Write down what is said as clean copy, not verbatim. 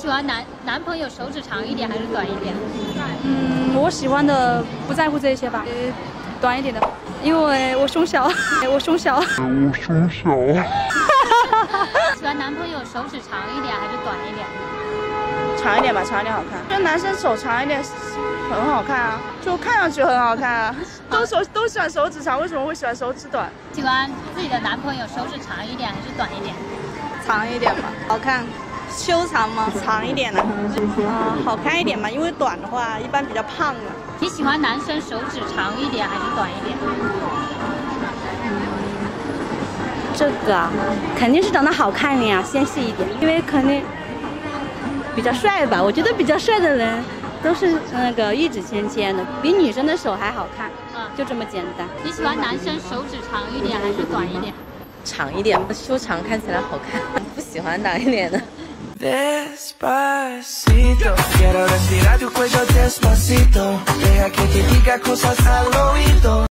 喜欢男朋友手指长一点还是短一点？ 我喜欢的不在乎这些吧，短一点的，因为我胸小，我胸小。 喜欢男朋友手指长一点还是短一点？ 长一点吧，长一点好看。就男生手长一点很好看啊，就看上去很好看啊。都喜欢手指长，为什么会喜欢手指短？ 喜欢自己的男朋友手指长一点还是短一点？ 长一点吧，好看。修长吗？长一点的。好看一点嘛，因为短的话一般比较胖的。 你喜欢男生手指长一点还是短一点？ 这个啊，肯定是长得好看一点啊，纤细一点，因为肯定比较帅吧。我觉得比较帅的人都是那个一指纤纤的，比女生的手还好看。就这么简单。 你喜欢男生手指长一点还是短一点？ 长一点，修长看起来好看。不喜欢短一点的。 Despacito, quiero respirar tu cuello despacito, deja que te diga cosas al oído.